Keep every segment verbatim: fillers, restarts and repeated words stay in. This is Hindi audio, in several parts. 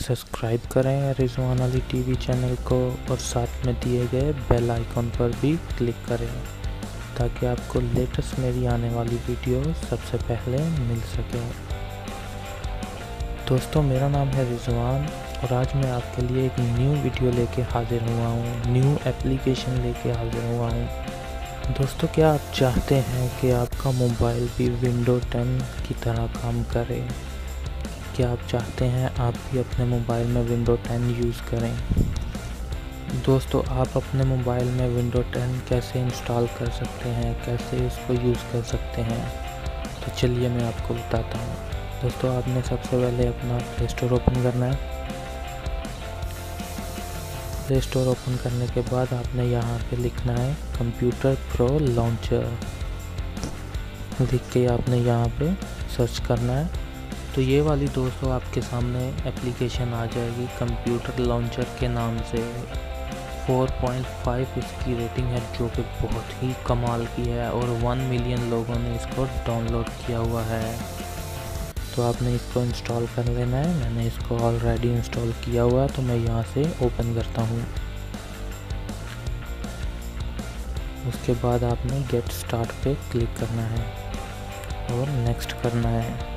सब्सक्राइब करें रिजवान अली टीवी चैनल को और साथ में दिए गए बेल आइकन पर भी क्लिक करें ताकि आपको लेटेस्ट मेरी आने वाली वीडियो सबसे पहले मिल सके। दोस्तों, मेरा नाम है रिजवान और आज मैं आपके लिए एक न्यू वीडियो लेके हाजिर हुआ हूँ, न्यू एप्लीकेशन लेके हाजिर हुआ हूँ। दोस्तों, क्या आप चाहते हैं कि आपका मोबाइल भी विंडो टेन की तरह काम करे? क्या आप चाहते हैं आप भी अपने मोबाइल में विंडो टेन यूज़ करें? दोस्तों, आप अपने मोबाइल में विंडो टेन कैसे इंस्टॉल कर सकते हैं, कैसे इसको यूज़ कर सकते हैं, तो चलिए मैं आपको बताता हूँ। दोस्तों, आपने सबसे पहले अपना प्ले स्टोर ओपन करना है। प्ले स्टोर ओपन करने के बाद आपने यहाँ पे लिखना है कंप्यूटर प्रो लॉन्चर, लिख के आपने यहाँ पे सर्च करना है। तो ये वाली दोस्तों आपके सामने एप्लीकेशन आ जाएगी कंप्यूटर लॉन्चर के नाम से। फोर पॉइंट फाइव इसकी रेटिंग है जो कि बहुत ही कमाल की है और वन मिलियन लोगों ने इसको डाउनलोड किया हुआ है। तो आपने इसको इंस्टॉल कर लेना है। मैंने इसको ऑलरेडी इंस्टॉल किया हुआ है तो मैं यहाँ से ओपन करता हूँ। उसके बाद आपने गेट स्टार्ट पे क्लिक करना है और नेक्स्ट करना है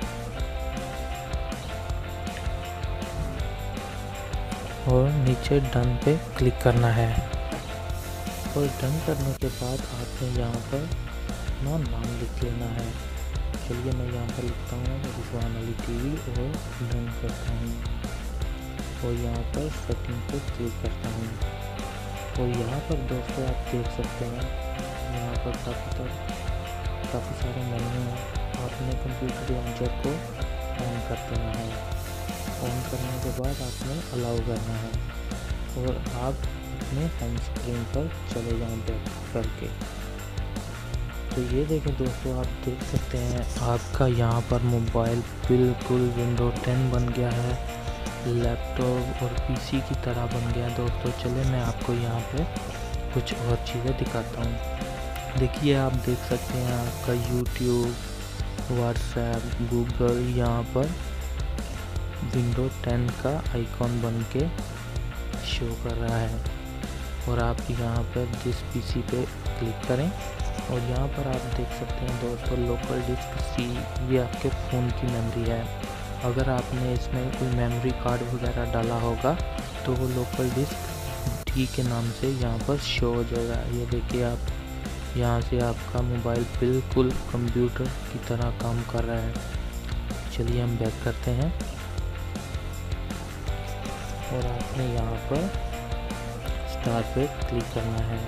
और नीचे डन पे क्लिक करना है। और डन करने के बाद आपने यहाँ पर अपना नाम लिख लेना है। चलिए मैं यहाँ पर लिखता हूँ रिजवान अली टीवी और डन करता हूँ और यहाँ पर सेटिंग पे क्लिक करता हूँ। और यहाँ पर दोस्तों आप देख सकते हैं यहाँ पर काफ़ी तर काफ़ी सारे मेन्यू हैं। आपने कंप्यूटर लॉन्चर को ऑन कर देना है। ऑन करने के बाद आपने अलाउ करना है और आप अपने होम स्क्रीन पर चले जाएं बैक करके। तो ये देखें दोस्तों, आप देख सकते हैं आपका यहाँ पर मोबाइल बिल्कुल विंडो टेन बन गया है, लैपटॉप और पीसी की तरह बन गया है। दोस्तों चले मैं आपको यहाँ पे कुछ और चीज़ें दिखाता हूँ। देखिए, आप देख सकते हैं आपका यूट्यूब, व्हाट्सएप, गूगल यहाँ पर विंडो टेन का आइकॉन बन के शो कर रहा है। और आप यहाँ पर जिस पीसी पे क्लिक करें और यहाँ पर आप देख सकते हैं दोस्तों लोकल डिस्क सी, ये आपके फ़ोन की मेमोरी है। अगर आपने इसमें कोई मेमोरी कार्ड वगैरह डाला होगा तो वो लोकल डिस्क डी के नाम से यहाँ पर शो हो जाएगा। ये देखिए, आप यहाँ से आपका मोबाइल बिल्कुल कंप्यूटर की तरह काम कर रहा है। चलिए हम बैक करते हैं और आपने यहाँ पर स्टार पे क्लिक करना है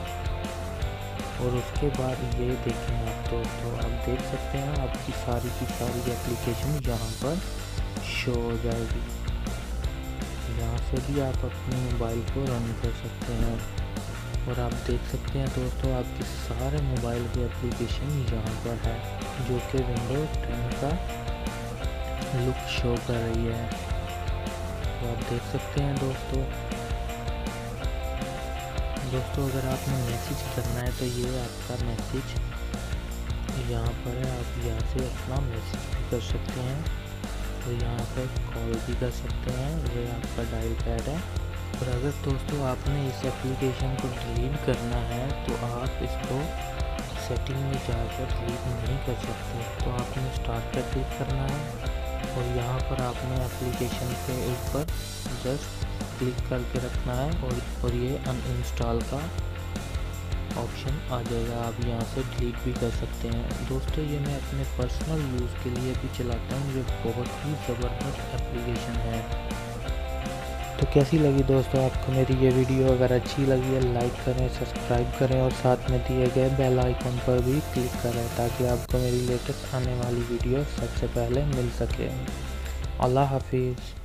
और उसके बाद ये देखें आप दोस्तों, आप देख सकते हैं आपकी सारी की सारी एप्लीकेशन यहाँ पर शो हो जाएगी। यहाँ से भी आप अपने मोबाइल को रन कर सकते हैं और आप देख सकते हैं दोस्तों आपके सारे मोबाइल की एप्लीकेशन यहाँ पर है जो कि विंडो टेन का लुक शो कर रही है। तो आप देख सकते हैं दोस्तों दोस्तों अगर आपने मैसेज करना है तो ये आपका मैसेज यहाँ पर है। आप यहाँ से अपना मैसेज भी कर सकते हैं और यहाँ पर कॉल भी कर सकते हैं। ये आपका डायल पैड है। और अगर दोस्तों आपने इस एप्लीकेशन को डिलीट करना है तो आप इसको सेटिंग में जाकर डिलीट नहीं कर सकते। तो आपने स्टार्ट पर क्लिक करना है और यहाँ पर आपने एप्लीकेशन के ऊपर जस्ट क्लिक करके रखना है और और ये अनइंस्टॉल का ऑप्शन आ जाएगा। आप यहाँ से डिलीट भी कर सकते हैं। दोस्तों ये मैं अपने पर्सनल यूज़ के लिए भी चलाता हूँ। ये बहुत ही ज़बरदस्त एप्लीकेशन है। तो कैसी लगी दोस्तों आपको मेरी ये वीडियो? अगर अच्छी लगी है लाइक करें, सब्सक्राइब करें और साथ में दिए गए बेल आइकन पर भी क्लिक करें ताकि आपको मेरी लेटेस्ट आने वाली वीडियो सबसे पहले मिल सके। अल्लाह हाफिज़।